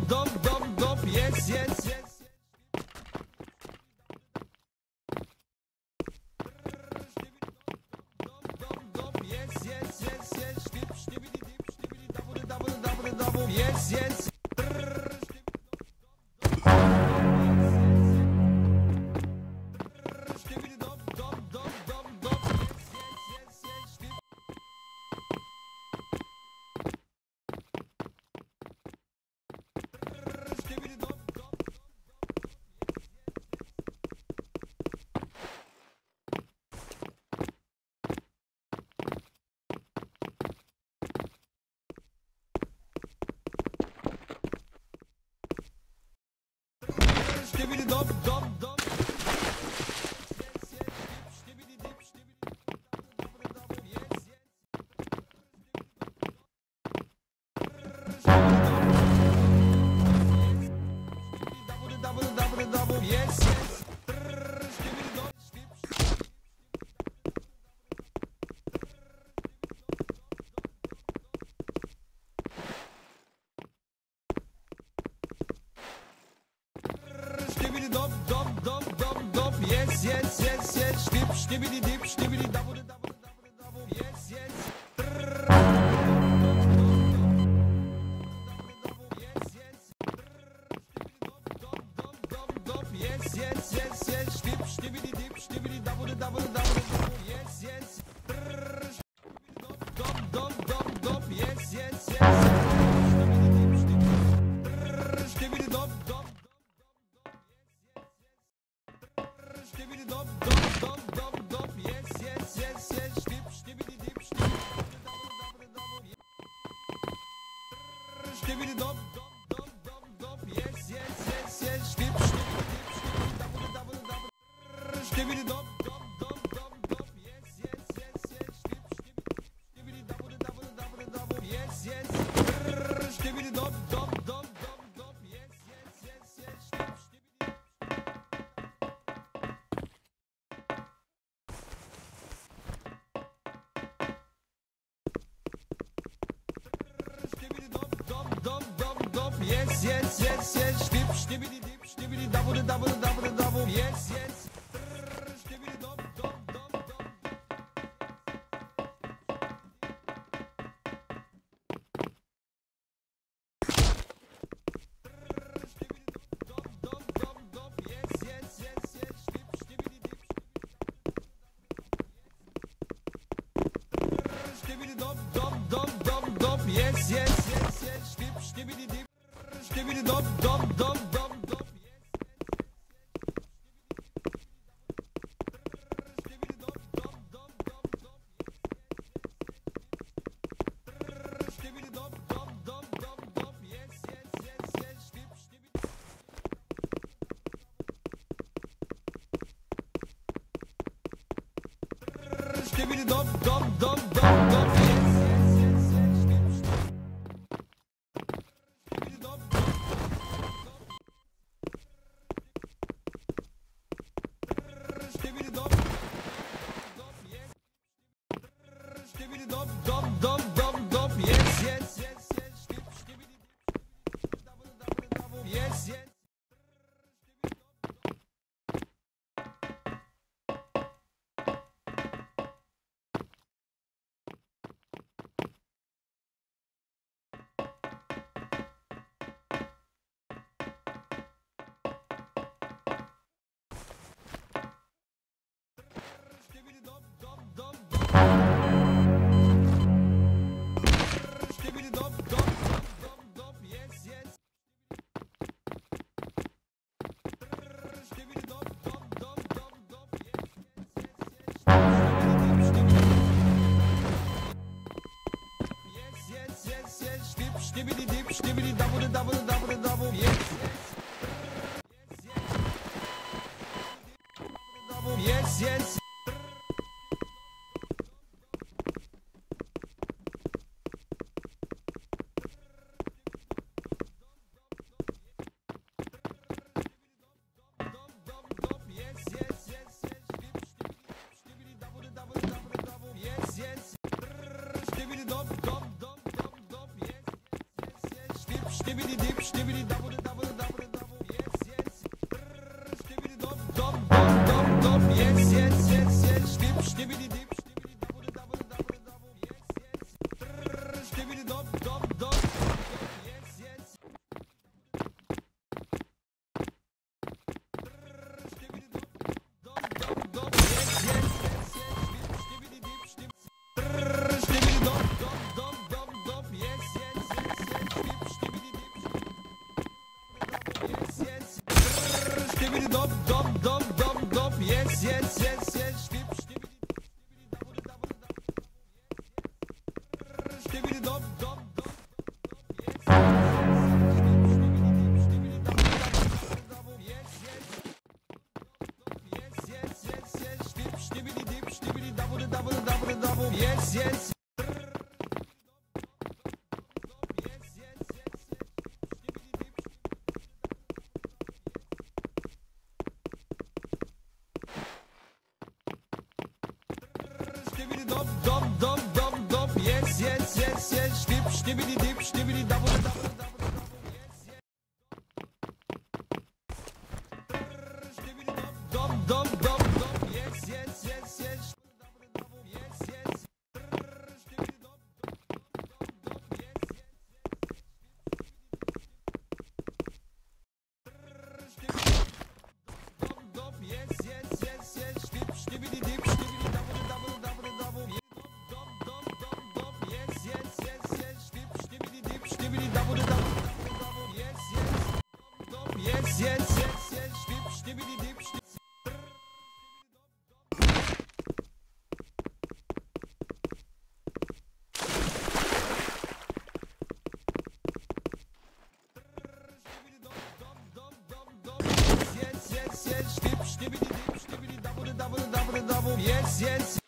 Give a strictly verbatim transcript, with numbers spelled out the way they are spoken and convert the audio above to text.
dop, dop, dop, yes, yes, yes. Yes, yes. Dop, dop, dop. Yes, yes. Dop, dop, dop, dop, dop, yes, yes, yes, yes, dip, stibbidi dip, stibbidi double, double, double, double, yes, yes. Yes, yes, yes, yes, dip, stibbidi dip, stibbidi double, double, double, yes, yes. Dop, dop, dop, dop, yes, yes, yes. Stibbidi dop, dop. Stibbidi dop, dop, dop, dop, dop, yes, yes, yes, yes, dip, stibbidi dip, stibbidi double, double, double, stibbidi dop, dop, dop, dop, dop, yes, yes, yes, yes, dip, stibbidi dip, stibbidi double, double, double, stibbidi dop, dop, dop, dop, dop, yes, yes, yes, yes, dip, stibbidi double, double, double, double, yes, yes, stibbidi dop, dop, dop, dop, dop, yes, yes, yes, yes, dip, stibbidi. Dop, dop, dop, yes, yes, yes, yes, dip, stibbidi dip, stibbidi double, double, double, double, yes, yes. Stibbidi dop, dop, dop, dop. Stibbidi dop, dop, dop, dop, yes, yes, yes, yes, dip, stibbidi dip, stibbidi dop, dop, dop, dop, dop, yes, yes, yes, yes, dip, stibbidi dip, stibbidi dop, dop, dop, dop, dop, yes, stibbidi dop, dop, dop, dop, dop, stibbidi dop, dop, dop, dop, dop, yes, yes, yes, yes, dip, stibbidi. Stibbidi dop, dop, dop, dop, dop, yes, yes, yes, yes, dip, stibbidi dop, dop, stibbidi dop, dop, yes, stibbidi dop, dop, dop, dop, dop, yes, yes, yes, yes, dip, stibbidi double, double, double, yes, yes. Stibbidi dop, dop, dop, dop. Stibbidi dop, dop, dop, dop, dop, yes, yes. Stibbidi dop, dop, dop, dop, dop, yes, yes, yes, yes. Yes, yes, yes, yes, dip, stibbidi dip, stibbidi double, double, double, double, yes, yes. Yes, yes. Stibbidi dip, stibbidi double. Stibidi dop dop dop. Yes, yes. Yes, yes, yes, yes. Stib, stibidi dip, stibidi double, double, double, double. Yes, yes. Dop, dop, dop, dop, dop, yes, yes, yes, yes, stip, stibidi dip, stibidi double, double, double, double, yes, yes. Stibidi dop, dop, dop, dop, yes, yes, yes, yes, double, double, yes, yes. Stibidi dop, dop, dop, dop, yes, yes, dop, dop, yes, yes, yes, yes, stip, stibidi dip, stibidi double, double, double, double, yes. Dop, dop, dop, dop, yes, yes, yes, yes, stip, stibidi dip, stibidi double, double, double, double, yes, yes. Dop, yes, yes, yes, yes, stip, stibidi dip, stip. Yes, yes, yes, stip, stibidi dip, stibidi double, double, double, double, yes, yes.